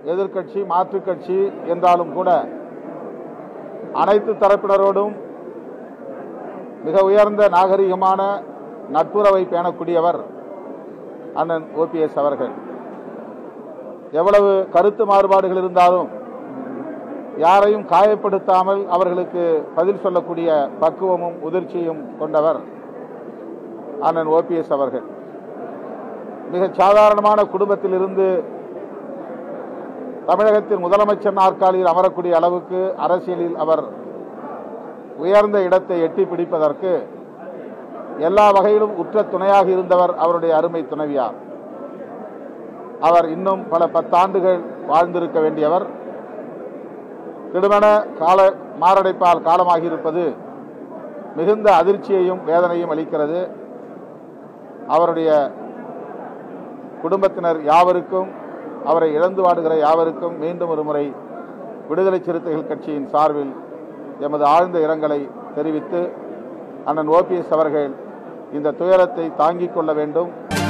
எதிர்க்கட்சி, மாற்றுக் கட்சி என்றாலும் கூட அனைத்து தரப்பினரோடும் மிக உயர்ந்த நாகரிகமான நட்புறவை பேணக்கூடியவர் அண்ணன் OPS அவர்கள். எவ்வளவு கருத்து மாறுபாடுகள் இருந்தாலும் யாரையும் காயப்படுத்தாமல் அவர்களுக்கு பதில் சொல்லக்கூடிய பக்குவமும் முதிர்ச்சியும் கொண்டவர் அண்ணன் OPS அவர்கள். மிக சாதாரணமான குடும்பத்திலிருந்து தமிழகத்தின் முதலமைச்சர் நாற்காலியில் அமரக்கூடிய அளவுக்கு அரசியலில் அவர் உயர்ந்த இடத்தை எட்டி பிடிப்பதற்கு எல்லா வகையிலும் உற்ற துணையாக இருந்தவர் அவருடைய அருமை துணைவியார். அவர் இன்னும் பல 10 ஆண்டுகள் வாழ்ந்திருக்க வேண்டியவர். திடுமென மாரடைப்பால் காலமாகியிருப்பது மிகுந்த அதிர்ச்சியையும் வேதனையும் அளிக்கிறது. அவருடைய குடும்பத்தினர் யாவருக்கும், அவரை இழந்து வாடுகிற யாவருக்கும் மீண்டும் ஒரு முறை விடுதலை சிறுத்தைகள் கட்சியின் சார்பில் எமது ஆழ்ந்த இரங்கலை தெரிவித்து அண்ணன் OPS அவர்கள் இந்த துயரத்தை தாங்கிக் கொள்ள வேண்டும்.